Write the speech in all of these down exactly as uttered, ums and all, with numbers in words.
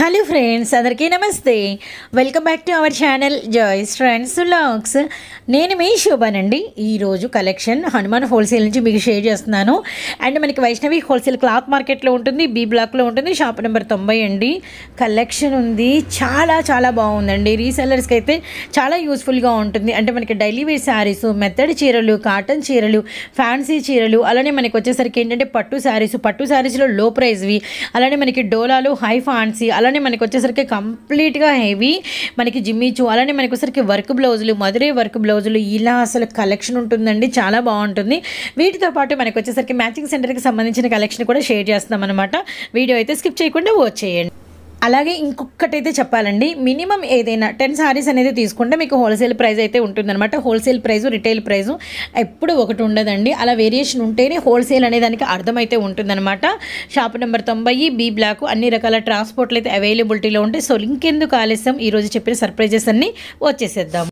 Hello friends, అందరికీ నమస్తే. Welcome back to our channel Joy's friends vlogs. నేను మీ శోభానండి. ఈరోజు కలెక్షన్ హనుమాన్ హోల్సేల్ నుంచి మీకు షేర్ చేస్తున్నాను. అండ్ మనకి వైష్ణవి హోల్సేల్ క్లాత్ మార్కెట్లో ఉంటుంది, బీ బ్లాక్లో ఉంటుంది, షాప్ నెంబర్ తొంభై అండి. కలెక్షన్ ఉంది, చాలా చాలా బాగుందండి. రీసెల్లర్స్కి అయితే చాలా యూస్ఫుల్గా ఉంటుంది. అంటే మనకి డైలీ వేర్ శారీస్, మెత్తడి చీరలు, కాటన్ చీరలు, ఫ్యాన్సీ చీరలు, అలానే మనకి వచ్చేసరికి ఏంటంటే పట్టు శారీస్, పట్టు శారీస్లో లో ప్రైస్వి, అలానే మనకి డోలాలు, హై ఫ్యాన్సీ, అలానే మనకి వచ్చేసరికి కంప్లీట్గా హెవీ మనకి జిమ్మిచు, అలానే మనకి వచ్చేసరికి వర్క్ బ్లౌజులు, మధురై వర్క్ బ్లౌజులు, ఇలా అసలు కలెక్షన్ ఉంటుందండి. చాలా బాగుంటుంది. వీటితో పాటు మనకి వచ్చేసరికి మ్యాచింగ్ సెంటర్కి సంబంధించిన కలెక్షన్ కూడా షేర్ చేస్తాం అనమాట. వీడియో అయితే స్కిప్ చేయకుండా వాచ్ చేయండి. అలాగే ఇంకొకటైతే చెప్పాలండి, మినిమం ఏదైనా టెన్ సారీస్ అనేది తీసుకుంటే మీకు హోల్సేల్ ప్రైస్ అయితే ఉంటుందన్నమాట. హోల్సేల్ ప్రైజు, రిటైల్ ప్రైజు ఎప్పుడు ఒకటి ఉండదండి. అలా వేరియేషన్ ఉంటేనే హోల్సేల్ అనే దానికి అర్థమైతే ఉంటుందన్నమాట. షాప్ నెంబర్ తొంభై, బీ బ్లాక్, అన్ని రకాల ట్రాన్స్పోర్ట్లు అయితే అవైలబిలిటీలో ఉంటాయి. సో ఇంకెందుకు ఆలస్యం, ఈరోజు చెప్పిన సర్ప్రైజెస్ అన్నీ వచ్చేసేద్దాం.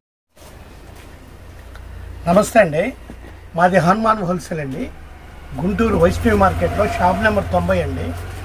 నమస్తే అండి, మాది హనుమాన్ హోల్సేల్ అండి, గుంటూరు వైష్ణవి మార్కెట్లో షాప్ నెంబర్ తొంభై అండి.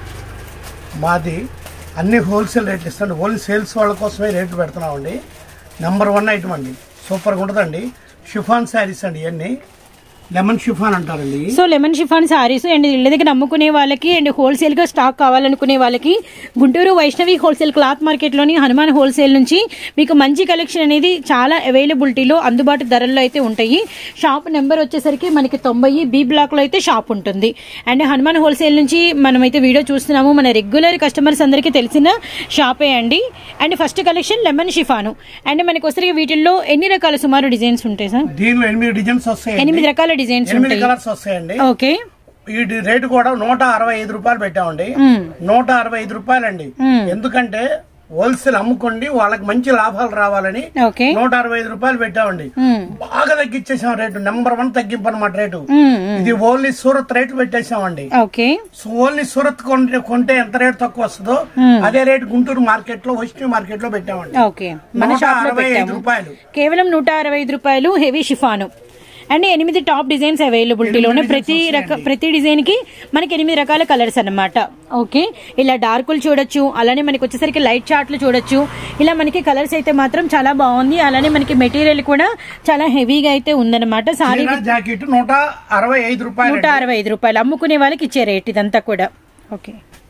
మాది అన్ని హోల్సేల్ రేట్లు ఇస్తాండి. ఓన్లీ సేల్స్ వాళ్ళ కోసమే రేట్లు పెడుతున్నామండి. నెంబర్ వన్ ఐటమ్ అండి, సూపర్గా ఉంటుందండి. షిఫాన్ శారీస్ అండి, ఇవన్నీ లెమన్ షిఫాన్ అంటారండి. So lemon chiffon saris and ఇళ్ళ దగ్గర అమ్ముకునే వాళ్ళకి అండ్ హోల్సేల్ గా స్టాక్ కావాలనుకునే వాళ్ళకి Guntur Vaishnavi wholesale cloth market లోని హనుమాన్ హోల్సేల్ నుంచి మీకు మంచి కలెక్షన్ అనేది చాలా అవైలబిలిటీలో అందుబాటు ధరల్లో అయితే ఉంటాయి. షాప్ నెంబర్ వచ్చేసరికి మనకి తొంభై, బీ బ్లాక్ లో అయితే షాప్ ఉంటుంది. అండ్ హనుమాన్ హోల్సేల్ నుంచి మనమైతే వీడియో చూస్తున్నాము. మన రెగ్యులర్ కస్టమర్స్ అందరికీ తెలిసిన షాపే అండి. And first collection lemon chiffon. And మనకి వచ్చేసరికి వీటిల్లో ఎన్ని రకాల సుమారు డిజైన్స్ ఉంటాయి సార్? దీనిలో ఎనిమిది డిజైన్స్ వస్తాయి, ఎనిమిది రకాల డిజైన్స్ ఎనిమిది కలర్స్ వస్తాయండి. ఓకే, ఈ రేటు కూడా నూట అరవై ఐదు రూపాయలు పెట్టామండి. నూట అరవై ఐదు రూపాయలండి. ఎందుకంటే హోల్సేల్ అమ్ముకోండి, వాళ్ళకి మంచి లాభాలు రావాలని నూట అరవై ఐదు రూపాయలు పెట్టామండి. బాగా తగ్గించేసాం రేటు, నెంబర్ వన్ తగ్గింపు అనమాట రేటు. ఇది ఓన్లీ సూరత్ రేటు పెట్టేసామండి. ఓన్లీ సూరత్ కొంటే కొంటే ఎంత రేటు తక్కువ వస్తుందో అదే రేటు గుంటూరు మార్కెట్ లో, వైష్ణవి మార్కెట్ లో పెట్టామండి. నూట అరవై ఐదు రూపాయలు, కేవలం నూట అరవై ఐదు రూపాయలు. హెవీ షిఫాను అండ్ ఎనిమిది టాప్ డిజైన్స్ అవైలబిలిటీలో ఉన్నాయి. ప్రతి రక ప్రతి డిజైన్ కి మనకి ఎనిమిది రకాల కలర్స్ అన్నమాట. ఓకే, ఇలా డార్కులు చూడొచ్చు, అలానే మనకి వచ్చేసరికి లైట్ చార్ట్లు చూడొచ్చు. ఇలా మనకి కలర్స్ అయితే మాత్రం చాలా బాగుంది. అలానే మనకి మెటీరియల్ కూడా చాలా హెవీగా అయితే ఉందన్నమాట. సారీ జాకెట్ నూట అరవై ఐదు రూపాయలు, నూట అరవై ఐదు రూపాయలు అమ్ముకునే వాళ్ళకి ఇచ్చే రేట్ ఇదంతా కూడా. Okay,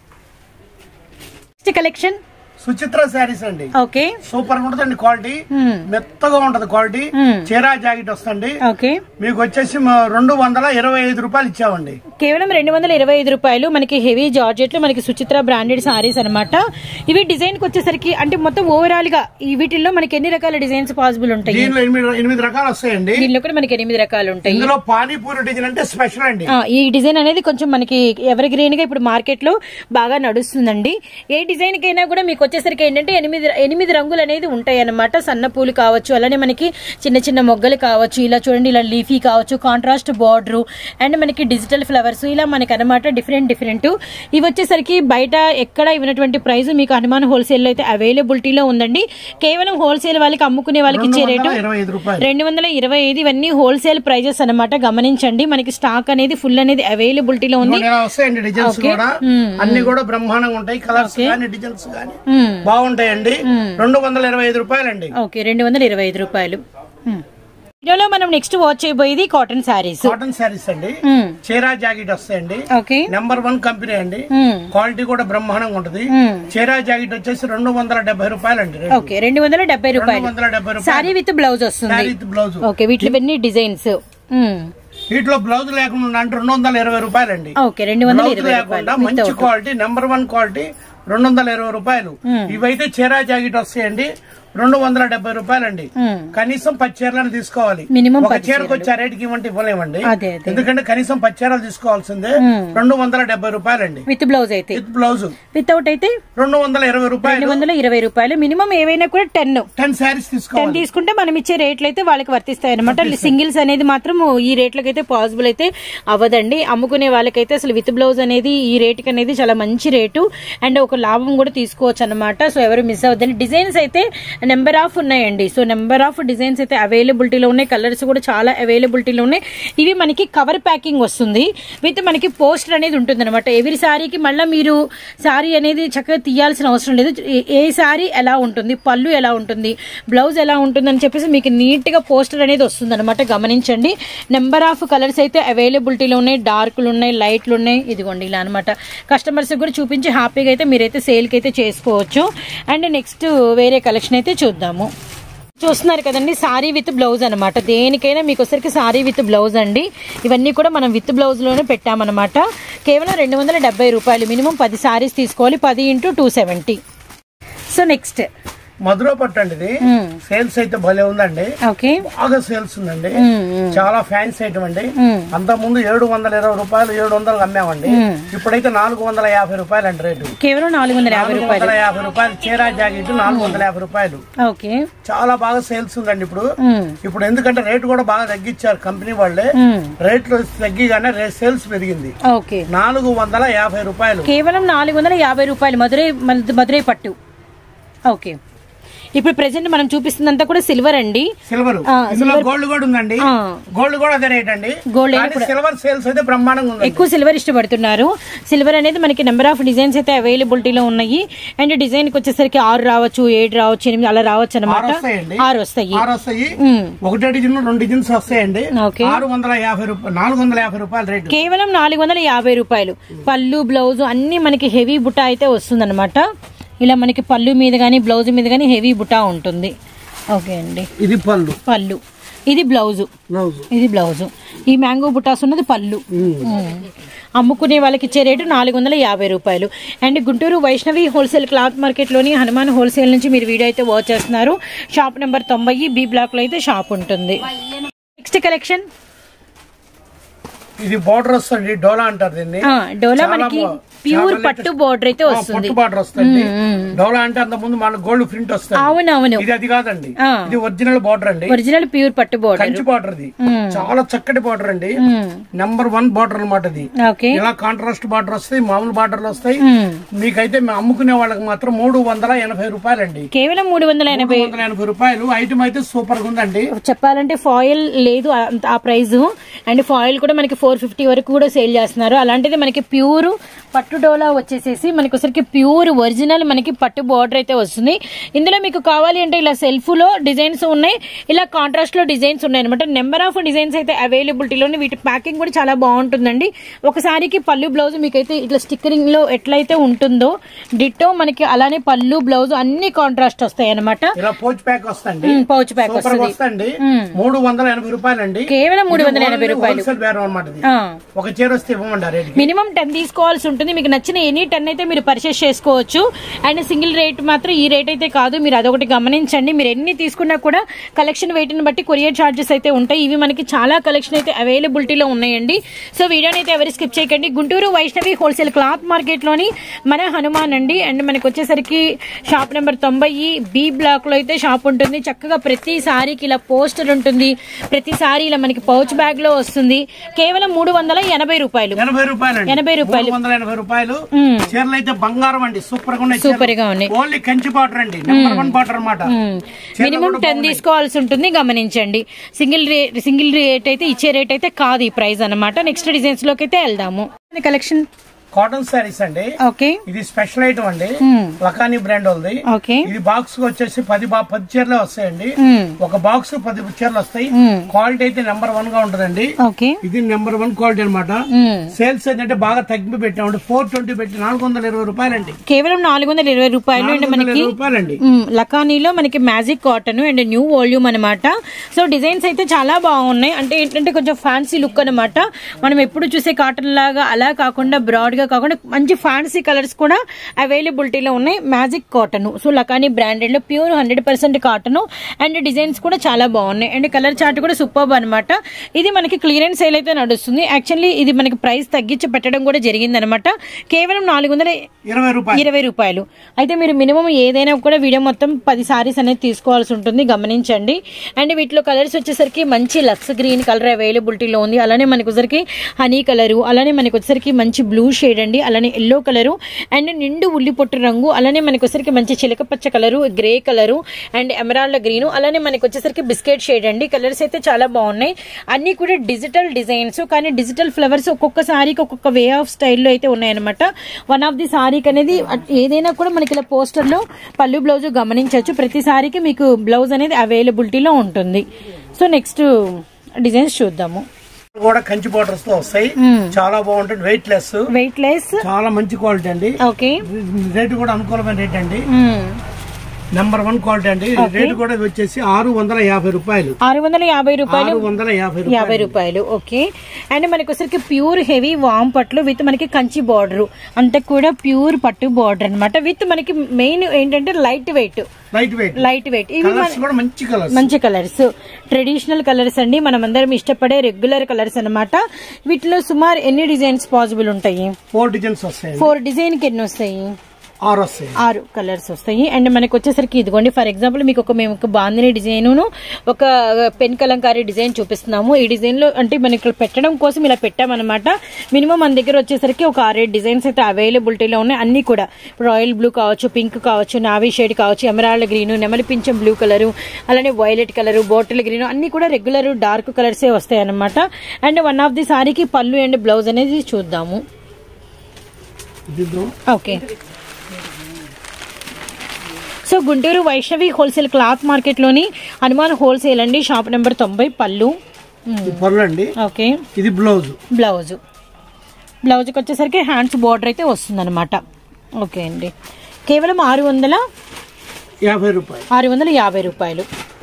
next collection Suchitra sarees అండి. ఓకే, సూపర్ గా ఉంటదండి. క్వాలిటీ మెత్తగా ఉంటది. క్వాలిటీ చీరా జాకెట్ వస్తుంది. ఓకే, మీకు వచ్చేసి రెండు వందల ఇరవై ఐదు రూపాయలు ఇచ్చామండి. కేవలం రెండు వందల ఇరవై ఐదు రూపాయలు. మనకి హెవీ జార్జెట్లు, మనకి సుచిత్ర బ్రాండెడ్ సారీస్ అనమాట. ఇవి డిజైన్ కి వచ్చేసరికి అంటే మొత్తం ఓవరాల్ గా ఈ వీటిల్లో మనకి ఎన్ని రకాల డిజైన్స్ పాసిబుల్ ఉంటాయి? దీనిలో ఎనిమిది రకాలు వస్తాయండి. దీనిలో కూడా మనకి ఎనిమిది రకాలు ఉంటాయి. ఇందులో పానీపూరి డిజైన్ అంటే స్పెషల్ అండి. ఈ డిజైన్ అనేది కొంచెం మనకి ఎవరి గ్రీన్ గా ఇప్పుడు మార్కెట్ లో బాగా నడుస్తుందండి. ఏ డిజైన్ కైనా కూడా మీకు వచ్చేసరికి ఏంటంటే ఎనిమిది ఎనిమిది రంగులు అనేది ఉంటాయి అన్నమాట. సన్న పూలు కావచ్చు, అలానే మనకి చిన్న చిన్న మొగ్గలు కావచ్చు, ఇలా చూడండి, ఇలా లీఫీ కావచ్చు, కాంట్రాస్ట్ బార్డర్ అండ్ మనకి డిజిటల్ ఫ్లవర్స్, ఇలా మనకి అనమాట డిఫరెంట్ డిఫరెంట్. ఇవి వచ్చేసరికి బయట ఎక్కడ ఇవ్వనటువంటి ప్రైస్ మీకు హనుమాన్ హోల్సేల్ లో అయితే అవైలబిలిటీలో ఉందండి. కేవలం హోల్సేల్ వాళ్ళకి అమ్ముకునే వాళ్ళకి ఇచ్చే రేటు రెండు వందల ఇరవై ఐదు. ఇవన్నీ హోల్సేల్ ప్రైజెస్ అనమాట, గమనించండి. మనకి స్టాక్ అనేది ఫుల్ అనేది అవైలబిలిటీలో ఉంది. అన్ని కూడా బ్రహ్మాండంగా ఉంటాయి. కలర్స్ కానీ డిజైన్స్ కానీ బాగుంటాయండి. రెండు వందల ఇరవై ఐదు రూపాయలండి. ఓకే, రెండు వందల ఇరవై ఐదు రూపాయలు. వీడియోలో మనం నెక్స్ట్ వాచ్ చేయబోయేది కాటన్ శారీస్. కాటన్ శారీస్ అండి, చీరా జాకెట్ వస్తాయండి. ఓకే, నెంబర్ వన్ కంపెనీ అండి. క్వాలిటీ కూడా బ్రహ్మాండంగా ఉంటుంది. చీరా జాకెట్ వచ్చేసి రెండు వందల డెబ్బై రూపాయలు అండి. ఓకే, రెండు వందల డెబ్బై రూపాయలు. సారీ విత్ బ్లౌజ్ వస్తుంది. బ్లౌజ్. ఓకే, వీటిలో ఇవన్నీ డిజైన్స్. వీటిలో బ్లౌజ్ లేకుండా అంటే రెండు వందల ఇరవై రూపాయలు అండి. ఓకే, రెండు వందల ఇరవై రూపాయలు. మంచి క్వాలిటీ, నెంబర్ వన్ క్వాలిటీ, రెండు వందల ఇరవై రూపాయలు. ఇవైతే చీరా జాకెట్ వస్తాయండి, రెండు వందల డెబ్బై రూపాయలండి. కనీసం పది చీరలను తీసుకోవాలి. ఒక చీరకు వచ్చి ఆ రేటుకి ఇవ్వండి ఇవ్వలేమండి, ఎందుకంటే కనీసం పది చీరలు తీసుకోవాల్సిందే. రెండు వందల డెబ్బై రూపాయలండి విత్ బ్లౌజ్ అయితే. విత్ బ్లౌజ్ వితౌట్ అయితే రెండు వందల ఇరవై రూపాయలు. రెండు వందల ఇరవై రూపాయలు మినిమం. ఏవైనా కూడా టెన్ టెన్ శారీస్ తీసుకోవాలి. టెన్ తీసుకుంటే మనం ఇచ్చే రేట్లు అయితే వాళ్ళకి వర్తిస్తాయి అనమాట. సింగిల్స్ అనేది మాత్రం ఈ రేట్లకి అయితే పాసిబుల్ అయితే అవ్వదండి. అమ్ముకునే వాళ్ళకైతే అసలు విత్ బ్లౌజ్ అనేది ఈ రేటుకి అనేది చాలా మంచి రేటు అండ్ ఒక లాభం కూడా తీసుకోవచ్చు అనమాట. సో ఎవరు మిస్ అవ్వద్దండి. డిజైన్స్ అయితే నెంబర్ ఆఫ్ ఉన్నాయండి. సో నెంబర్ ఆఫ్ డిజైన్స్ అయితే అవైలబిలిటీలో ఉన్నాయి, కలర్స్ కూడా చాలా అవైలబిలిటీలో ఉన్నాయి. ఇవి మనకి కవర్ ప్యాకింగ్ వస్తుంది విత్ మనకి పోస్టర్ అనేది ఉంటుంది అనమాట. ఎవరి శారీకి మళ్ళీ మీరు శారీ అనేది చక్కగా తీయాల్సిన అవసరం లేదు. ఏ శారీ ఎలా ఉంటుంది, పళ్ళు ఎలా ఉంటుంది, బ్లౌజ్ ఎలా ఉంటుంది అని చెప్పేసి మీకు నీట్ గా పోస్టర్ అనేది వస్తుంది అనమాట. గమనించండి. నెంబర్ ఆఫ్ కలర్స్ అయితే అవైలబిలిటీలో ఉన్నాయి, డార్క్లు ఉన్నాయి, లైట్లు ఉన్నాయి. ఇదిగోండి ఇలా అనమాట. కస్టమర్స్ కూడా చూపించి హ్యాపీగా అయితే మీరైతే సేల్ కి అయితే చేసుకోవచ్చు. అండ్ నెక్స్ట్ వేరే కలెక్షన్ అయితే చూద్దాము. చూస్తున్నారు కదండి, సారీ విత్ బ్లౌజ్ అనమాట. దేనికైనా మీకు వచ్చరికి సారీ విత్ బ్లౌజ్ అండి. ఇవన్నీ కూడా మనం విత్ బ్లౌజ్ లోనే పెట్టామన్నమాట. కేవలం రెండు వందల డెబ్బై రూపాయలు. మినిమం పది సారీస్ తీసుకోవాలి. పది into two seventy. So next Madhura పట్టు అండి. ఇది సేల్స్ అయితే భలే ఉందండి. బాగా సేల్స్ ఉందండి. చాలా ఫ్యాన్సీ ఐటమ్ అండి. అంత ముందు ఏడు వందల ఇరవై రూపాయలు ఏడు వందలు అమ్మామండి. ఇప్పుడైతే నాలుగు వందల యాభై రూపాయలు అండి రేటు. కేవలం నాలుగు వందల యాభై రూపాయలు యాభై రూపాయలు చీరా జాకెట్ నాలుగు వందల యాభై రూపాయలు. చాలా బాగా సేల్స్ ఉందండి ఇప్పుడు. ఇప్పుడు ఎందుకంటే రేటు కూడా బాగా తగ్గించారు కంపెనీ వాళ్ళే. రేట్లు తగ్గిగానే సేల్స్ పెరిగింది. నాలుగు వందల యాభై రూపాయలు. కేవలం నాలుగు వందల యాభై రూపాయలు మధురై మధురై పట్టు. ఓకే, ఇప్పుడు ప్రెసెంట్ మనం చూపిస్తుందంతా కూడా సిల్వర్ అండి. సిల్వర్ గోల్డ్ కూడా ఉందండి. గోల్డ్ కూడా అదే రేట్ అండి. గోల్డ్ సిల్వర్ సేల్స్ అయితే బ్రహ్మాండంగా ఉంది. ఎక్కువ సిల్వర్ ఇష్టపడుతున్నారు. సిల్వర్ అనేది మనకి నెంబర్ ఆఫ్ డిజైన్స్ అయితే అవైలబిలిటీలో ఉన్నాయి. అండ్ డిజైన్ కి వచ్చేసరికి ఆరు రావచ్చు, ఏడు రావచ్చు, ఎనిమిది అలా రావచ్చు అనమాట. ఆరు వస్తాయి. ఆరు వస్తాయి. ఒకటే డిజైన్ రెండు డిజైన్స్ వస్తాయండి. ఆరు వందల యాభై రూపాయలు నాలుగు వందల యాభై రూపాయలు రేటు. కేవలం నాలుగు వందల యాభై రూపాయలు. పళ్ళు బ్లౌజ్ అన్ని మనకి హెవీ బుట్ట అయితే వస్తుంది అనమాట. ఇలా మనకి పళ్ళు మీద గానీ బ్లౌజ్ మీద గానీ హెవీ బుటా ఉంటుంది. ఓకే అండి, ఇది పళ్ళు పళ్ళు ఇది బ్లౌజ్ ఇది బ్లౌజ్ ఈ మ్యాంగో బుటాస్ ఉన్నది పళ్ళు. అమ్ముకునే వాళ్ళకి ఇచ్చే రేటు నాలుగు వందల యాభై రూపాయలు. And Guntur Vaishnavi wholesale cloth market లోని హనుమాన్ హోల్సేల్ నుంచి మీరు వీడియో అయితే వాచ్ చేస్తున్నారు. షాప్ నెంబర్ తొంభై బి బ్లాక్ లో అయితే షాప్ ఉంటుంది. నెక్స్ట్ కలెక్షన్ ఇది బోర్డర్ వస్తుంది. డోలా అంటారు దీన్ని. డోలా మనకి ప్యూర్ పట్టు బోర్డర్ అయితే వస్తుంది. బోర్డర్ వస్తుంది. డోలా అంటే అంత ముందు మన గోల్డ్ ప్రింట్ వస్తుంది. అవునవును, ఇది అది కాదండి. ఇది ఒరిజినల్ బోర్డర్ అండి. ఒరిజినల్ ప్యూర్ పట్టు బోర్డర్, కంచి బోర్డర్. ఇది చాలా చక్కటి బోర్డర్ అండి. నెంబర్ వన్ బోర్డర్ అనమాట. ఇది ఇలా కాంట్రాస్ట్ బార్డర్ వస్తాయి, మామూలు బార్డర్లు వస్తాయి. మీకైతే అమ్ముకునే వాళ్ళకి మాత్రం మూడు వందల ఎనభై రూపాయలు అండి. కేవలం మూడు వందల ఎనభై ఎనభై రూపాయలు. ఐటమ్ అయితే సూపర్ గా ఉందండి. చెప్పాలంటే ఫాయిల్ లేదు ఆ ప్రైస్. అండ్ ఫాయిల్ కూడా మనకి ఫోర్ ఫిఫ్టీ వరకు కూడా సేల్ చేస్తున్నారు. అలాంటిది మనకి ప్యూర్ పట్టు డోలా వచ్చేసేసి మనకి ఒకసారికి ప్యూర్ ఒరిజినల్ మనకి పట్టు బోర్డర్ అయితే వస్తుంది. ఇందులో మీకు కావాలి అంటే ఇలా సెల్ఫ్ లో డిజైన్స్ ఉన్నాయి, ఇలా కాంట్రాస్ట్ లో డిజైన్స్ ఉన్నాయి అనమాట. నెంబర్ ఆఫ్ డిజైన్స్ అయితే అవైలబిలిటీలోని. వీటి ప్యాకింగ్ కూడా చాలా బాగుంటుందండి. ఒకసారికి పళ్ళు బ్లౌజ్ మీకైతే ఇట్లా స్టిక్కరింగ్ లో ఎట్లయితే ఉంటుందో డిట్టో మనకి అలానే పళ్ళు బ్లౌజ్ అన్ని కాంట్రాస్ట్ వస్తాయి అనమాట. పౌచ్ ప్యాక్ వస్తుంది. పౌచ్ ప్యాక్ వస్తుంది. మూడు వందల ఎనభై రూపాయలు అండి. కేవలం మూడు వందల ఎనభై రూపాయలు. ఒక చీర వస్తే ఇవ్వమంటారు. మినిమం టెన్ తీసుకోవాల్సి ఉంటుంది. మీకు నచ్చిన ఎనీ టెన్ అయితే మీరు పర్చేస్ చేసుకోవచ్చు. అండ్ సింగిల్ రేట్ మాత్రం ఈ రేట్ అయితే కాదు, మీరు అదొకటి గమనించండి. మీరు ఎన్ని తీసుకున్నా కూడా కలెక్షన్ వెయిట్ ని బట్టి కొరియర్ చార్జెస్ అయితే ఉంటాయి. ఇవి మనకి చాలా కలెక్షన్ అయితే అవైలబిలిటీలో ఉన్నాయండి. సో వీడియోని అయితే ఎవరు స్కిప్ చేయకండి. Guntur Vaishnavi wholesale cloth market లోని మన హనుమాన్ అండి. అండ్ మనకి వచ్చేసరికి షాప్ నెంబర్ తొంభై బి బ్లాక్ లో అయితే షాప్ ఉంటుంది. చక్కగా ప్రతి సారీకి ఇలా పోస్టర్ ఉంటుంది. ప్రతి సారీ ఇలా మనకి పౌచ్ బ్యాగ్ లో వస్తుంది. కేవలం మూడు వందల ఎనభై రూపాయలు. ఎనభై రూపాయలు ఎనభై రూపాయలు వందల ఎనభై రూపాయలు. చీరలు అయితే బంగారం అండి. సూపర్ గా ఉన్నాయి. సూపర్ గా ఉన్నాయి. ఓన్లీ కంచి బార్డర్ అండి. నెంబర్ వన్ బార్డర్ అన్నమాట. మినిమం టెన్ తీసుకోవాల్సి ఉంటుంది, గమనించండి. సింగిల్ రేట్ సింగిల్ రేట్ అయితే ఇచ్చే రేట్ అయితే కాదు ఈ ప్రైస్ అన్నమాట. నెక్స్ట్ డిజైన్స్ లోకి అయితే వెళ్దాము. కలెక్షన్ కాటన్ సారీస్ అండి. ఓకే, ఇది స్పెషల్ ఐటమ్ అండి. లకానీ బ్రాండ్ ఉంది. ఇది బాక్స్ వచ్చేసి పది పది చీరలే వస్తాయండి. ఒక బాక్స్ పది చీరలు వస్తాయి. క్వాలిటీ అయితే నెంబర్ వన్ గా ఉంటదండి. ఇది నెంబర్ వన్ క్వాలిటీ అనమాట. సేల్స్ ఏంటంటే బాగా తగ్గి పెట్టామండి. ఫోర్ ట్వంటీ పెట్టి నాలుగు వందల ఇరవై రూపాయలండి. కేవలం నాలుగు వందల ఇరవై రూపాయలు అండి. మనకి రూపాయలండి లకానీలో మనకి magic cotton and new volume అనమాట. సో డిజైన్స్ అయితే చాలా బాగున్నాయి. అంటే ఏంటంటే కొంచెం ఫ్యాన్సీ లుక్ అనమాట. మనం ఎప్పుడు చూసే కాటన్ లాగా అలా కాకుండా బ్రాడ్ గా కాకుండా మంచి ఫ్యాన్సీ కలర్స్ కూడా అవైలబిలిటీలో ఉన్నాయి. Magic cotton. So Lakhani branded లో pure hundred percent cotton. And designs కూడా చాలా బాగున్నాయి. అండ్ కలర్ చార్ట్ కూడా సూపర్ అనమాట. ఇది మనకి క్లియరెన్స్ సేల్ అయితే నడుస్తుంది. యాక్చువల్లీ ఇది మనకి ప్రైస్ తగ్గించి పెట్టడం కూడా జరిగింది అనమాట. కేవలం నాలుగు వందల ఇరవై రూపాయలు. అయితే మీరు మినిమం ఏదైనా కూడా వీడియో మొత్తం పది సారీస్ అనేది తీసుకోవాల్సి ఉంటుంది, గమనించండి. అండ్ వీటిలో కలర్స్ వచ్చేసరికి మంచి లక్స్ గ్రీన్ కలర్ అవైలబిలిటీలో ఉంది. అలానే మనకి వచ్చేసరికి హనీ కలర్, అలానే మనకి వచ్చేసరికి మంచి బ్లూ షేడ్ షేడ్ అండి, అలానే ఎల్లో కలరు అండ్ నిండు ఉల్లి పొట్టు రంగు, అలానే మనకి వచ్చేసరికి మంచి చిలక పచ్చ colour, grey colour and emerald green, అలానే మనకి వచ్చేసరికి బిస్కెట్ షేడ్ అండి. కలర్స్ అయితే చాలా బాగున్నాయి. అన్ని కూడా డిజిటల్ డిజైన్స్, కానీ డిజిటల్ ఫ్లవర్స్ ఒక్కొక్క సారీకి ఒక్కొక్క వే ఆఫ్ స్టైల్లో అయితే ఉన్నాయన్నమాట. వన్ ఆఫ్ ది సారీకి అనేది ఏదైనా కూడా మనకి ఇలా పోస్టర్ లో పళ్ళు బ్లౌజ్ గమనించవచ్చు. ప్రతి సారీకి మీకు బ్లౌజ్ అనేది అవైలబిలిటీలో ఉంటుంది. సో నెక్స్ట్ డిజైన్స్ చూద్దాము. కూడా కంచి బోర్డర్స్ తో వస్తాయి, చాలా బాగుంటుంది. వెయిట్ లెస్ వెయిట్ లెస్ చాలా మంచి క్వాలిటీ అండి. ఓకే, రేట్ కూడా అనుకూలమైన రేట్ అండి, నెంబర్ వన్ క్వాలిటీ అండి. రేట్ కూడా వచ్చేసి ఆరు వందల యాభై రూపాయలు ఆరు వందల యాభై రూపాయలు ఆరు వందల యాభై యాభై రూపాయలు ఓకే. అండ్ మనకి వచ్చరికి pure heavy warm Patlu with మనకి కంచి బార్డర్, అంతా కూడా ప్యూర్ పట్టు బార్డర్ అనమాట. విత్ మనకి మెయిన్ ఏంటంటే light weight light weight light weight ఇవి మంచి కలర్స్ మంచి కలర్స్, ట్రెడిషనల్ కలర్స్ అండి. మనం అందరం ఇష్టపడే రెగ్యులర్ కలర్స్ అనమాట. వీటిలో సుమారు ఎన్ని డిజైన్స్ పాసిబుల్ ఉంటాయి? ఫోర్ డిజైన్స్ వస్తాయి. ఫోర్ డిజైన్ కి ఎన్ని వస్తాయి? ఆరు వస్తాయి, ఆరు కలర్స్ వస్తాయి. అండ్ మనకి వచ్చేసరికి ఇదిగోండి, ఫర్ ఎగ్జాంపుల్ మీకు ఒక మేము ఒక బాందిని డిజైన్, ఒక పెన్ కలంకారీ డిజైన్ చూపిస్తున్నాము. ఈ డిజైన్ లో అంటే మనకి ఇక్కడ పెట్టడం కోసం ఇలా పెట్టామన్నమాట. మినిమం మన దగ్గర వచ్చేసరికి ఒక ఆరేడు డిజైన్స్ అయితే అవైలబిలిటీలో ఉన్నాయి. అన్ని కూడా రాయల్ బ్లూ కావచ్చు, పింక్ కావచ్చు, నావీ షేడ్ కావచ్చు, ఎమరాల్డ్ గ్రీన్, నెమలి పింఛం బ్లూ కలర్, అలానే వైలెట్ కలర్, బాటిల్ గ్రీన్, అన్ని కూడా రెగ్యులర్ డార్క్ కలర్సే వస్తాయి అనమాట. అండ్ వన్ ఆఫ్ ది సారీకి పళ్ళు అండ్ బ్లౌజ్ అనేది చూద్దాము. Okay, so Guntur Vaishnavi wholesale cloth market లోని హనుమాన్ హోల్సేల్ అండి, షాప్ నెంబర్ తొంభై. పళ్ళు పళ్ళు అండి. ఓకే, ఇది బ్లౌజ్ బ్లౌజ్ బ్లౌజ్కి వచ్చేసరికి హ్యాండ్స్ బార్డర్ అయితే వస్తుంది అనమాట. ఓకే అండి, కేవలం ఆరు వందల యాభై రూపాయలు ఆరు వందల యాభై రూపాయలు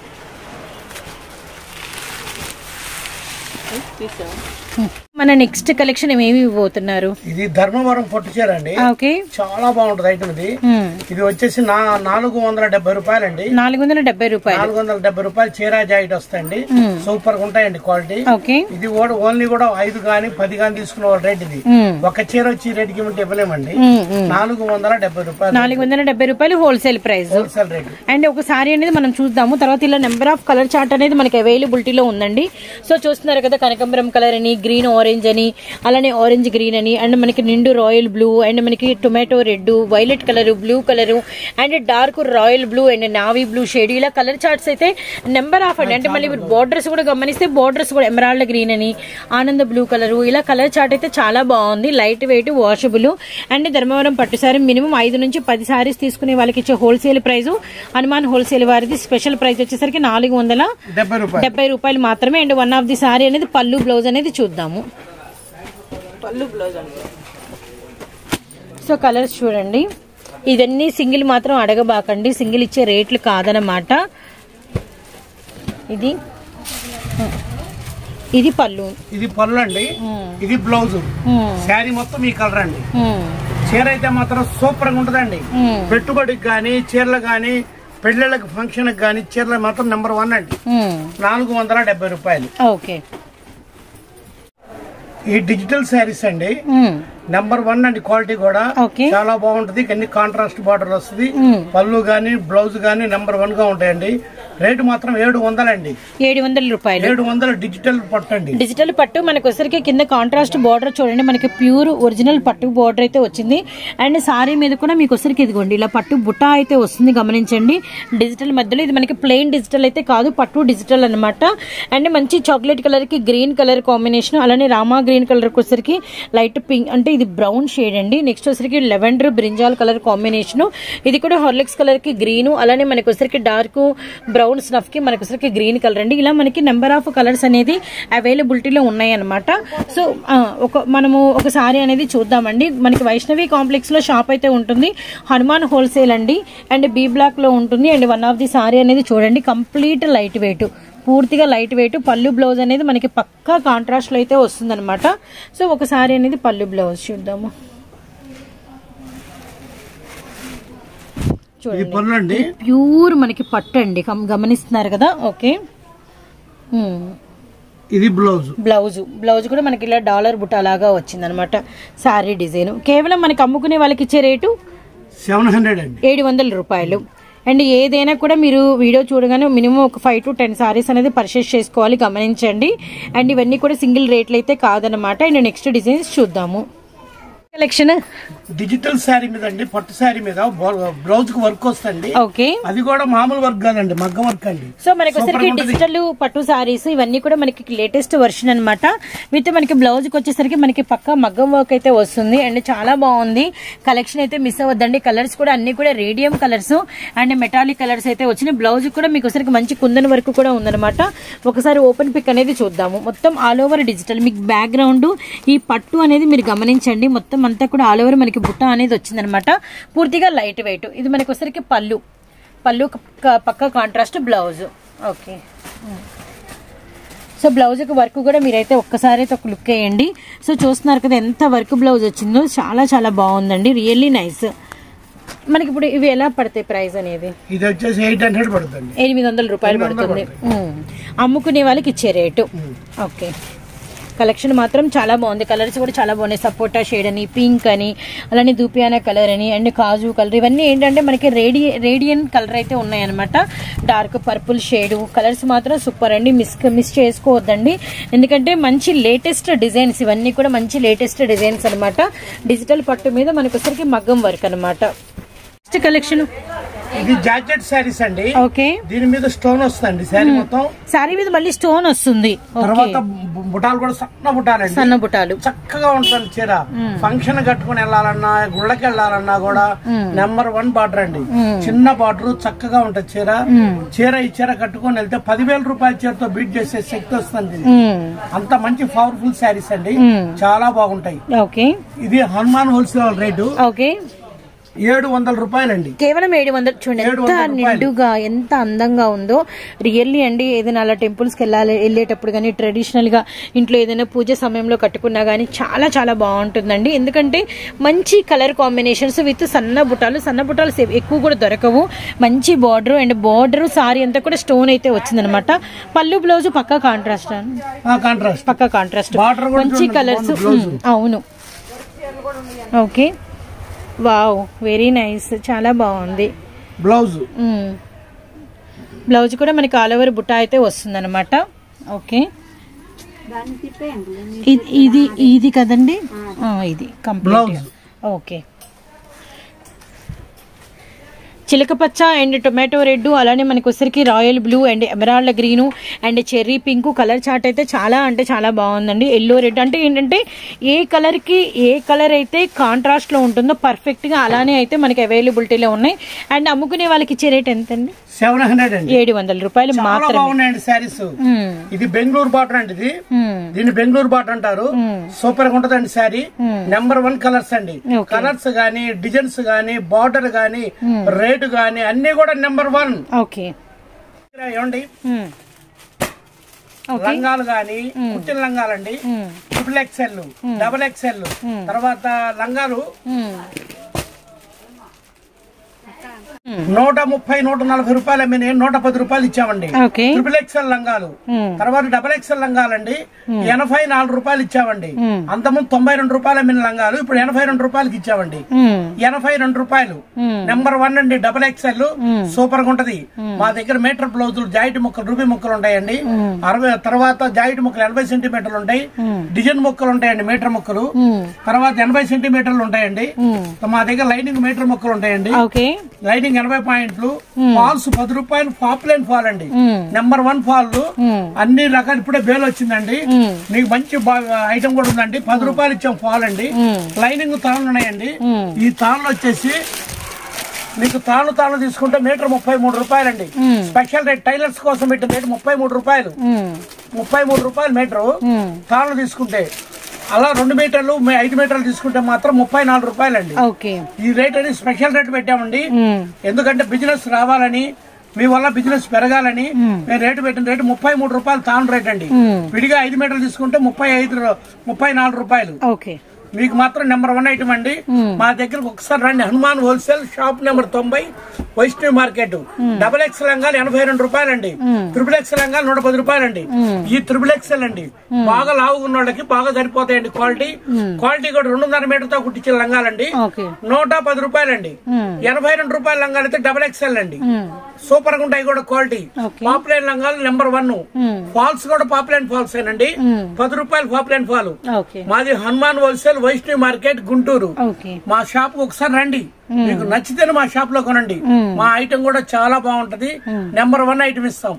మన నెక్స్ట్ కలెక్షన్ ఏమేమి ఇవ్వబోతున్నారు? ఇది ధర్మవరం పట్టు చీర అండి. ఓకే, చాలా బాగుంటది ఐటమ్ ఇది. ఇది వచ్చేసి నాలుగు వందల డెబ్బై రూపాయలు అండి. నాలుగు వందల డెబ్బై రూపాయలు నాలుగు వందల డెబ్బై రూపాయలు చీర జాకెట్ వస్తాయండి. సూపర్ గా ఉంటాయండి క్వాలిటీ. ఓకే, ఇది కూడా ఓన్లీ కూడా ఐదు గాని పది గాని తీసుకున్న వాళ్ళ రేట్ ఇది. ఒక చీర వచ్చి రేట్ కి ఇవ్వలేమండి. నాలుగు వందల డెబ్బై రూపాయలు నాలుగు వందల డెబ్బై రూపాయలు wholesale price, wholesale rate. And ఒక సారీ అనేది మనం చూద్దాము. తర్వాత ఇలా నెంబర్ ఆఫ్ కలర్ చార్ట్ అనేది మనకి అవైలబిలిటీలో ఉందండి. సో చూస్తున్నారు కదా, కనకంబరం కలర్ అని, గ్రీన్ ఆరెంజ్ అని, అలానే ఆరెంజ్ గ్రీన్ అని, అండ్ మనకి నిండు రాయల్ బ్లూ, అండ్ మనకి tomato red, violet colour, blue colour, and dark royal blue and navy blue shade, ఇలా కలర్ చార్ట్స్ అయితే నెంబర్ ఆఫ్ అండి. అంటే మళ్ళీ బోర్డర్స్ కూడా గమనిస్తే బోర్డర్స్ కూడా ఎమరాల్డ్ గ్రీన్ అని, ఆనంద బ్లూ కలర్, ఇలా కలర్ చార్ట్ అయితే చాలా బాగుంది. Light weight, washable. And Dharmavaram పట్టు సారీ మినిమం ఐదు నుంచి పది సారీస్ తీసుకునే వాళ్ళకి ఇచ్చే హోల్సేల్ ప్రైస్, హనుమాన్ హోల్సేల్ వారిది స్పెషల్ ప్రైస్ వచ్చేసరికి నాలుగు వందల డెబ్బై రూపాయలు మాత్రమే. And one of the saree అనేది పళ్ళు బ్లౌజ్ అనేది చూద్దాము. పళ్ళు బ్లౌజ్ అంటే సో కలర్స్ చూడండి. ఇవన్నీ సింగిల్ మాత్రం అడగబాకండి, సింగిల్ ఇచ్చే రేట్లు కాదనమాట. ఇది ఇది పళ్ళు, ఇది పళ్ళు అండి. ఇది బ్లౌజ్. శారీ మొత్తం ఈ కలర్ అండి. చీర అయితే మాత్రం సూపర్ గా ఉంటదండి. పెట్టుబడికి గానీ, చీరలు గానీ, పెళ్లిళ్ళకి ఫంక్షన్ గానీ చీరలు మాత్రం నెంబర్ వన్ అండి. నాలుగు వందల డెబ్బై రూపాయలు. ఓకే, ఈ డిజిటల్ శారీస్ అండి నెంబర్ వన్ అండి. క్వాలిటీ కూడా చాలా బాగుంటది. అన్ని కాంట్రాస్ట్ బార్డర్ వస్తుంది. పళ్ళు గానీ, బ్లౌజ్ గానీ నెంబర్ వన్ గా ఉంటాయండి. రేటు మాత్రం ఏడు వందలండి. ఏడు వందల రూపాయలు ఏడు వందల డిజిటల్ పట్టు అండి. డిజిటల్ పట్టు మనకి వచ్చరికి కింద కాంట్రాస్ట్ బార్డర్ చూడండి, మనకి ప్యూర్ ఒరిజినల్ పట్టు బార్డర్ అయితే వచ్చింది. అండ్ సారీ మీద కూడా మీకు వచ్చరికి ఇదిగోండి ఇలా పట్టు బుట్ట అయితే వస్తుంది, గమనించండి. డిజిటల్ మధ్యలో ఇది మనకి ప్లెయిన్ డిజిటల్ అయితే కాదు, పట్టు డిజిటల్ అనమాట. అండ్ మంచి చాక్లెట్ కలర్ కి గ్రీన్ కలర్ కాంబినేషన్, అలానే రామా గ్రీన్ కలర్ కి వచ్చరికి లైట్ పింక్, అంటే ఇది బ్రౌన్ షేడ్ అండి. నెక్స్ట్ వచ్చరికి లెవెండర్ బ్రింజాల్ కలర్ కాంబినేషన్, ఇది కూడా హార్లిక్స్ కలర్ కి గ్రీన్, అలానే మనకి వచ్చరికి డార్క్ బ్రౌన్ స్నఫ్ కి మనకి వచ్చరికి గ్రీన్ కలర్ అండి. ఇలా మనకి నెంబర్ ఆఫ్ కలర్స్ అనేది అవైలబిలిటీలో ఉన్నాయి అనమాట. సో ఒక మనము ఒక సారీ అనేది చూద్దామండి. మనకి వైష్ణవి కాంప్లెక్స్ లో షాప్ అయితే ఉంటుంది, హనుమాన్ హోల్సేల్ అండి. అండ్ బి బ్లాక్ లో ఉంటుంది. And one of the saree అనేది చూడండి, కంప్లీట్ లైట్ వెయిట్, పూర్తిగా లైట్ వెయిట్. పళ్ళు బ్లౌజ్ అనేది మనకి పక్కా కాంట్రాస్ట్ లో అయితే వస్తుంది అనమాట. సో ఒకసారి అనేది పళ్ళు బ్లౌజ్ చూద్దాము. చూడండి, ప్యూర్ మనకి పట్టు అండి, గమనిస్తున్నారు కదా. ఓకే, ఇది బ్లౌజ్. బ్లౌజ్ బ్లౌజ్ కూడా మనకి ఇలా డాలర్ బుట్ట లాగా వచ్చింది అనమాట. సారీ డిజైన్ కేవలం మనకి అమ్ముకునే వాళ్ళకి ఇచ్చే రేటు సెవెన్ హండ్రెడ్ అండి, ఏడు వందల రూపాయలు. అండ్ ఏదైనా కూడా మీరు వీడియో చూడగానే మినిమం ఒక ఫైవ్ టు టెన్ సారీస్ అనేది పర్చేస్ చేసుకోవాలి, గమనించండి. అండ్ ఇవన్నీ కూడా సింగిల్ రేట్లు అయితే కాదనమాట. అండ్ నెక్స్ట్ డిజైన్స్ చూద్దాము. కలెక్షన్ డిజిటల్ శారీ మీద అండి, పట్టు శారీ మీద బ్లౌజ్ కు వర్క్ వస్తుంది. ఓకే, అది కూడా మామూలు వర్క్ కాదండి, మగ్గం వర్క్ అండి. సో మనకి వచ్చేసరికి డిజిటల్ పట్టు సారీస్ ఇవన్నీ కూడా మనకి లేటెస్ట్ వర్షన్ అనమాట. విత్ మనకి బ్లౌజ్ కి వచ్చేసరికి మనకి పక్క మగ్గం వర్క్ అయితే వస్తుంది అండ్ చాలా బాగుంది కలెక్షన్. అయితే మిస్ అవ్వద్దండి. కలర్స్ కూడా అన్ని కూడా radium colours and metallic colours అయితే వచ్చినాయి. బ్లౌజ్ కూడా మీకు వచ్చేసరికి మంచి కుందన్ వర్క్ కూడా ఉందన్నమాట. ఒకసారి ఓపెన్ పిక్ అనేది చూద్దాము. మొత్తం ఆల్ ఓవర్ డిజిటల్. మీకు బ్యాక్గ్రౌండ్ ఈ పట్టు అనేది మీరు గమనించండి. మొత్తం అంతా కూడా ఆల్ ఓవర్ మనకి బుట్ట అనేది వచ్చిందనమాట. పూర్తిగా లైట్ వెయిట్. ఇది మనకి వచ్చరికి పళ్ళు పళ్ళు పక్క కాంట్రాస్ట్ బ్లౌజ్. ఓకే, సో బ్లౌజ్కి వర్క్ కూడా మీరైతే ఒక్కసారి అయితే ఒక లుక్ వేయండి. సో చూస్తున్నారు కదా ఎంత వర్క్ బ్లౌజ్ వచ్చిందో, చాలా చాలా బాగుందండి, రియల్లీ నైస్. మనకి ఇప్పుడు ఇవి ఎలా పడతాయి ప్రైస్ అనేది? ఇది వచ్చేసి ఎయిట్ హండ్రెడ్ పడుతుంది, ఎనిమిది వందల రూపాయలు పడుతుంది అమ్ముకునే వాళ్ళకి ఇచ్చే రేటు. ఓకే, కలెక్షన్ మాత్రం చాలా బాగుంది. కలర్స్ కూడా చాలా బాగున్నాయి. సపోటా షేడ్ అని, పింక్ అని, అలానే దూపియానా కలర్ అని అండ్ కాజు కలర్, ఇవన్నీ ఏంటంటే మనకి రేడి రేడియన్ కలర్ అయితే ఉన్నాయన్నమాట. డార్క్ పర్పుల్ షేడ్ కలర్స్ మాత్రం సూపర్ అండి. మిస్ మిస్ చేసుకోవద్దండి, ఎందుకంటే మంచి లేటెస్ట్ డిజైన్స్. ఇవన్నీ కూడా మంచి లేటెస్ట్ డిజైన్స్ అనమాట. డిజిటల్ పట్టు మీద మనకి వచ్చరికి మగ్గం వర్క్ అనమాట. నెక్స్ట్ కలెక్షన్ ఇది జాకెట్ శారీస్ అండి. ఓకే, దీని మీద స్టోన్ వస్తుంది శారీ మొత్తం. శారీ మీద మళ్ళీ స్టోన్ వస్తుంది. తర్వాత బుటాలు కూడా సన్న బుటాలండి, సన్న బుటాలు చక్కగా ఉంటుంది చీర. ఫంక్షన్ కట్టుకుని వెళ్ళాలన్నా, గుళ్ళకి వెళ్ళాలన్నా కూడా నెంబర్ వన్ బార్డర్ అండి. చిన్న బార్డర్ చక్కగా ఉంటది చీర. చీర ఈ చీర కట్టుకుని వెళ్తే పదివేల రూపాయల చీరతో బీట్ చేసే శక్తి వస్తుంది. అంత మంచి పవర్ఫుల్ శారీస్ అండి, చాలా బాగుంటాయి. ఓకే, ఇది హనుమాన్ హోల్సేల్ రేటు. ఓకే, ఏడు వందల రూపాయలండి, కేవలం ఏడు వందలు. చూడండి ఎంత నిండుగా ఎంత అందంగా ఉందో. రియల్లీ అండి, ఏదైనా అలా టెంపుల్స్ కి వెళ్ళాలి వెళ్ళేటప్పుడు కానీ, ట్రెడిషనల్ గా ఇంట్లో ఏదైనా పూజ సమయంలో కట్టుకున్నా గానీ చాలా చాలా బాగుంటుందండి. ఎందుకంటే మంచి కలర్ కాంబినేషన్స్ విత్ సన్న బుటాలు. సన్న బుటాలు ఎక్కువ కూడా దొరకవు. మంచి బార్డర్ అండ్ బార్డర్ సారీ అంతా కూడా స్టోన్ అయితే వచ్చిందనమాట. పళ్ళు బ్లౌజ్ పక్కా కాంట్రాస్ట్ కాంట్రాస్ట్ పక్కా కాంట్రాస్ట్ మంచి కలర్స్. అవును, ఓకే, వావ్, వెరీ నైస్, చాలా బాగుంది. బ్లౌజ్ బ్లౌజ్ కూడా మనకి ఆల్ ఓవర్ బుట్ట అయితే వస్తుంది అనమాట. ఓకే, ఇది ఇది కదండి, ఇది కంప్లీట్. ఓకే, చిలకపచ్చ అండ్ టొమాటో రెడ్, అలానే మనకి వచ్చరికి royal blue and emerald green and cherry pink colour chart అయితే చాలా అంటే చాలా బాగుందండి. ఎల్లో రెడ్ అంటే ఏంటంటే ఏ కలర్ కి ఏ కలర్ అయితే కాంట్రాస్ట్ లో ఉంటుందో పర్ఫెక్ట్ గా అలానే అయితే మనకి అవైలబిలిటీలో ఉన్నాయి. అండ్ అమ్ముకునే వాళ్ళకి ఇచ్చే రేట్ ఎంత అండి? సెవెన్ హండ్రెడ్ అండి, ఏడు వందల రూపాయలు మాత్రమే. శారీస్ ఇది బెంగళూరు బాటర్ అండి. ఇది దీన్ని బెంగళూరు బాటర్ అంటారు. సూపర్ గా ఉంటదండి శారీ. నెంబర్ వన్ కలర్స్ అండి. కలర్స్ గానీ, డిజైన్స్ గానీ, బార్డర్ గానీ, రేటు గానీ అన్ని కూడా నెంబర్ వన్. ఓకే, ఏమండి లంగాలు గానీ, కుట్టిన లంగాలండి. ట్రిపుల్ ఎక్స్ఎల్, డబల్ ఎక్స్ఎల్, తర్వాత లంగాలు నూట ముప్పై నూట నలభై రూపాయలు అమ్మిన నూట పది రూపాయలు ఇచ్చామండి. ట్రిపుల్ ఎక్స్ఎల్ లంగాలు. తర్వాత డబల్ ఎక్స్ఎల్ లంగాలండి ఎనభై నాలుగు రూపాయలు ఇచ్చామండి. అంతకుముందు తొంభై రెండు రూపాయలు అమ్మిన లంగాలు ఇప్పుడు ఎనభై రెండు రూపాయలకి ఇచ్చామండి. ఎనభై రెండు రూపాయలు నెంబర్ వన్ అండి. డబల్ ఎక్స్ఎల్ సూపర్ గా ఉంటది. మా దగ్గర మీటర్ బ్లౌజులు జాయింట్ ముక్కలు, రూబీ ముక్కలు ఉంటాయండి. అరవై తర్వాత జాయింట్ ముక్కలు ఎనభై సెంటీమీటర్లు ఉంటాయి. డిజైన్ ముక్కలు ఉంటాయండి, మీటర్ ముక్కలు. తర్వాత ఎనభై సెంటీమీటర్లు ఉంటాయండి. మా దగ్గర లైనింగ్ మీటర్ ముక్కలు ఉంటాయండి. లైనింగ్ ఎనభై పాయింట్లు. ఫాల్స్ పది రూపాయలు పాపులైన్ ఫాల్ అండి. నెంబర్ వన్ ఫాల్ అన్ని రకాలు. ఇప్పుడే బేల్ వచ్చిందండి, మీకు మంచి ఐటమ్ కూడా ఉందండి. పది రూపాయలు ఇచ్చాం ఫాల్ అండి. లైనింగ్ తాళ్ళు ఉన్నాయండి. ఈ తాళ్ళు వచ్చేసి మీకు తాళ్ళు తాళ్ళు తీసుకుంటే మీటర్ ముప్పై మూడు రూపాయలండి. స్పెషల్ రేట్ టైలర్స్ కోసం పెట్టిన రేట్ ముప్పై మూడు రూపాయలు ముప్పై మూడు రూపాయలు మీటరు తాళ్ళు తీసుకుంటే. అలా రెండు మీటర్లు ఐదు మీటర్లు తీసుకుంటే మాత్రం ముప్పై నాలుగు రూపాయలండి. ఈ రేట్ అనేది స్పెషల్ రేట్ పెట్టామండి. ఎందుకంటే బిజినెస్ రావాలని, మీ వల్ల బిజినెస్ పెరగాలని మేము రేటు పెట్టిన రేటు ముప్పై మూడు రూపాయలు తాను రేట్ అండి. విడిగా ఐదు మీటర్లు తీసుకుంటే ముప్పై ఐదు ముప్పై నాలుగు రూపాయలు. మీకు మాత్రం నెంబర్ వన్ ఐటమ్ అండి. మా దగ్గరకు ఒకసారి రండి. హనుమాన్ హోల్సేల్ షాప్ నెంబర్ తొంభై, వైష్ణవి మార్కెట్. డబల్ ఎక్స్ లంగాలు ఎనభై రెండు రూపాయలండి. త్రిపుల్ ఎక్స్ లంగాలు నూట పది రూపాయలండి. ఈ త్రిపుల్ ఎక్స్ఎల్ అండి బాగా లావు ఉన్న వాళ్ళకి బాగా సరిపోతాయండి. క్వాలిటీ క్వాలిటీ కూడా రెండున్నర మీటర్ తో కుట్టించిన లంగాలండి. నూట పది రూపాయలండి. ఎనభై రెండు రూపాయల లంగాలు అయితే డబల్ ఎక్స్ఎల్ అండి. సూపర్ గా ఉంటాయి కూడా క్వాలిటీ. పాపులైన్ లంగాలు నెంబర్ వన్. ఫాల్స్ కూడా పాపులైన్ ఫాల్స్ ఏనండి. పది రూపాయలు పాపులైన్ ఫాల్. మాది హనుమాన్ హోల్సేల్ వైష్ణవి మార్కెట్ గుంటూరు. మా షాప్ ఒకసారి రండి, మీకు నచ్చితేనే మా షాప్ లో కొనండి. మా ఐటమ్ కూడా చాలా బాగుంటది, నెంబర్ వన్ ఐటమ్ ఇస్తాం.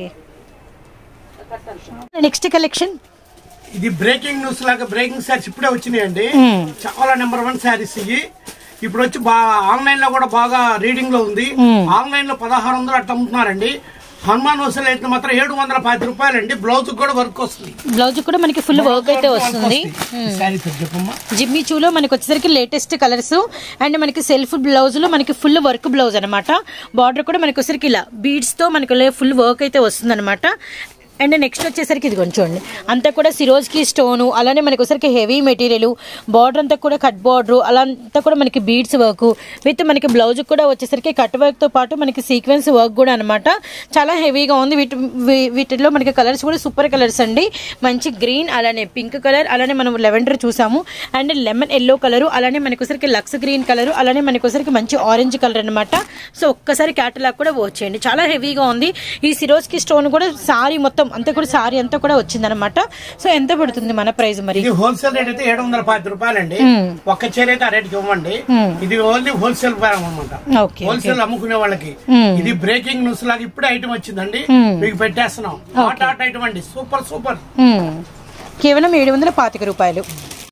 నెక్స్ట్ కలెక్షన్ ఇది బ్రేకింగ్ న్యూస్ లాగా బ్రేకింగ్ శారీస్ ఇప్పుడే వచ్చినాయండి. చాలా నెంబర్ వన్ శారీస్ ఇవి. ఇప్పుడు వచ్చి ఆన్లైన్ లో కూడా బాగా రీడింగ్ లో ఉంది. ఆన్లైన్ లో పదహారు వందలు అట్లా అమ్ముతున్నారండి. హనుమాన్ హోల్సేల్ అయితే మాత్రం ఏడు వందల పది రూపాయలు అండి. బ్లౌజ్ కూడా వర్క్ వస్తుంది. బ్లౌజ్ కూడా మనకి ఫుల్ వర్క్ అయితే వస్తుంది. జిమ్మి చూలో మనకి వచ్చేసరికి లేటెస్ట్ కలర్స్ అండ్ మనకి సెల్ఫ్ బ్లౌజ్ లో మనకి ఫుల్ వర్క్ బ్లౌజ్ అనమాట. బార్డర్ కూడా మనకి వచ్చేసరికి ఇలా బీడ్స్ తో మనకి ఫుల్ వర్క్ అయితే వస్తుంది అనమాట. అండ్ నెక్స్ట్ వచ్చేసరికి ఇది కొంచెం అంతా కూడా సిరోజ్కి స్టోను, అలానే మనకి వచ్చేసరికి హెవీ మెటీరియల్, బార్డర్ అంతా కూడా కట్ బార్డర్, అలా అంతా కూడా మనకి బీడ్స్ వర్క్ విత్ మనకి బ్లౌజ్ కూడా వచ్చేసరికి కట్ వర్క్ తో పాటు మనకి సీక్వెన్స్ వర్క్ కూడా అనమాట. చాలా హెవీగా ఉంది. వీటి వీటిలో మనకి కలర్స్ కూడా సూపర్ కలర్స్ అండి. మంచి గ్రీన్, అలానే పింక్ కలర్, అలానే మనం లెవెండర్ చూసాము, అండ్ లెమన్ ఎల్లో కలర్, అలానే మనకి వచ్చేసరికి లక్స్ గ్రీన్ కలర్, అలానే మనకి వచ్చేసరికి మంచి ఆరెంజ్ కలర్ అనమాట. సో ఒక్కసారి క్యాటలాగ్ కూడా వచ్చేయండి, చాలా హెవీగా ఉంది. ఈ సిరోజ్కి స్టోన్ కూడా సారీ మొత్తం అంతా కూడా సారీ అంతా కూడా వచ్చింది అనమాట. సో ఎంత పడుతుంది మన ప్రైస్? మరి హోల్సేల్ రేట్ అయితే ఏడు వందల పది రూపాయలు అండి. ఒక్క చీర అయితే ఆ రేట్ ఇవ్వండి. ఇది ఓన్లీ హోల్సేల్ అనమాట, హోల్సేల్ అమ్ముకునే వాళ్ళకి. ఇది బ్రేకింగ్ న్యూస్ లాగా ఇప్పుడే ఐటమ్ వచ్చిందండి, మీకు పెట్టేస్తున్నాం. హాట్ హాట్ ఐటమ్ అండి, సూపర్ సూపర్. కేవలం ఏడు వందల పాతిక రూపాయలు.